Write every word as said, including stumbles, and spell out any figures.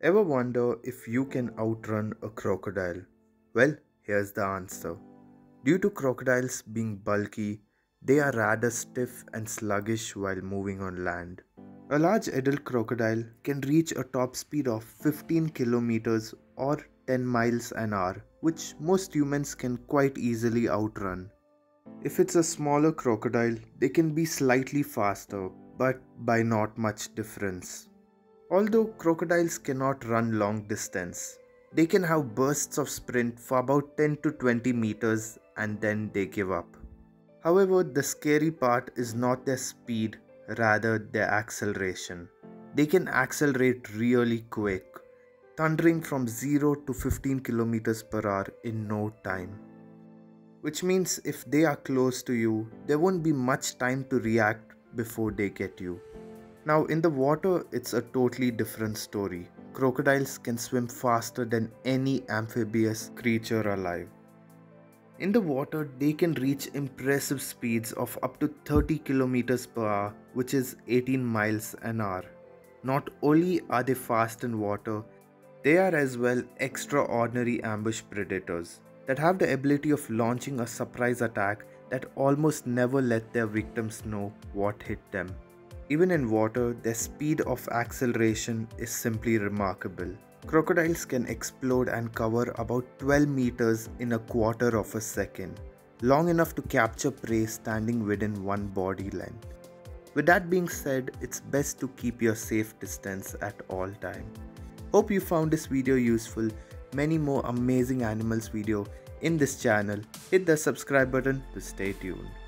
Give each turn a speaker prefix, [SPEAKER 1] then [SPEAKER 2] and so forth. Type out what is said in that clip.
[SPEAKER 1] Ever wonder if you can outrun a crocodile? Well, here's the answer. Due to crocodiles being bulky, they are rather stiff and sluggish while moving on land. A large adult crocodile can reach a top speed of fifteen kilometers or ten miles an hour, which most humans can quite easily outrun. If it's a smaller crocodile, they can be slightly faster, but by not much difference. Although crocodiles cannot run long distance, they can have bursts of sprint for about ten to twenty meters and then they give up. However, the scary part is not their speed, rather their acceleration. They can accelerate really quick, thundering from zero to fifteen kilometers per hour in no time. Which means if they are close to you, there won't be much time to react before they get you. Now in the water, it's a totally different story. Crocodiles can swim faster than any amphibious creature alive. In the water, they can reach impressive speeds of up to thirty kilometers per hour, which is eighteen miles an hour. Not only are they fast in water, they are as well extraordinary ambush predators that have the ability of launching a surprise attack that almost never let their victims know what hit them. Even in water, their speed of acceleration is simply remarkable. Crocodiles can explode and cover about twelve meters in a quarter of a second, long enough to capture prey standing within one body length. With that being said, it's best to keep your safe distance at all times. Hope you found this video useful. Many more amazing animals video in this channel. Hit the subscribe button to stay tuned.